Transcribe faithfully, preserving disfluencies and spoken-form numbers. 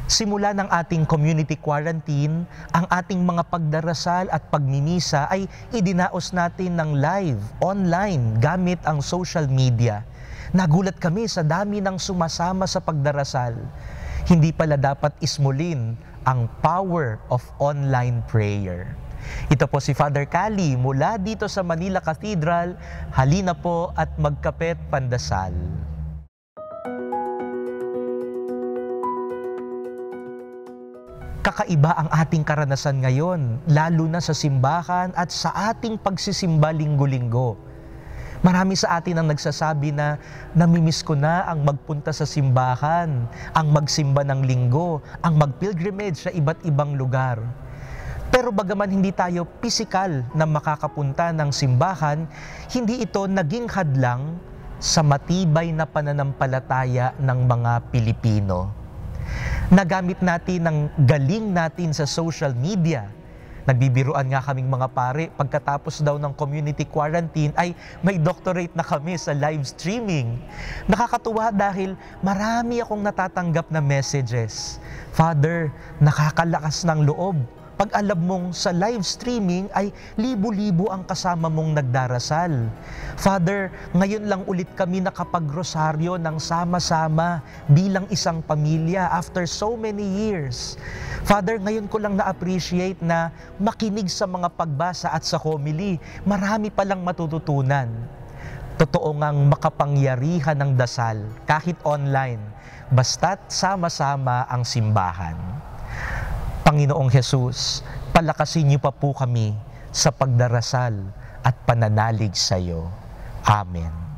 Simula ng ating community quarantine, ang ating mga pagdarasal at pagmimisa ay idinaos natin ng live, online, gamit ang social media. Nagulat kami sa dami ng sumasama sa pagdarasal. Hindi pala dapat ismulin ang power of online prayer. Ito po si Father Cali mula dito sa Manila Cathedral. Halina po at magkapet pandasal. Kakaiba ang ating karanasan ngayon, lalo na sa simbahan at sa ating pagsisimba linggo-linggo. Marami sa atin ang nagsasabi na namimiss ko na ang magpunta sa simbahan, ang magsimba ng linggo, ang mag-pilgrimage sa iba't ibang lugar. Pero bagaman hindi tayo pisikal na makakapunta ng simbahan, hindi ito naging hadlang sa matibay na pananampalataya ng mga Pilipino. Nagamit natin ang galing natin sa social media. Nagbibiruan nga kaming mga pare, pagkatapos daw ng community quarantine ay may doctorate na kami sa live streaming. Nakakatuwa dahil marami akong natatanggap na messages. Father, nakakalakas ng loob. Pag alam mong sa live streaming ay libo-libo ang kasama mong nagdarasal. Father, ngayon lang ulit kami nakapagrosaryo ng sama-sama bilang isang pamilya after so many years. Father, ngayon ko lang na-appreciate na makinig sa mga pagbasa at sa homily. Marami palang matututunan. Totoo ngang makapangyarihan ng dasal kahit online, basta't sama-sama ang simbahan. Panginoong Jesus, palakasin niyo pa po kami sa pagdarasal at pananalig sa iyo. Amen.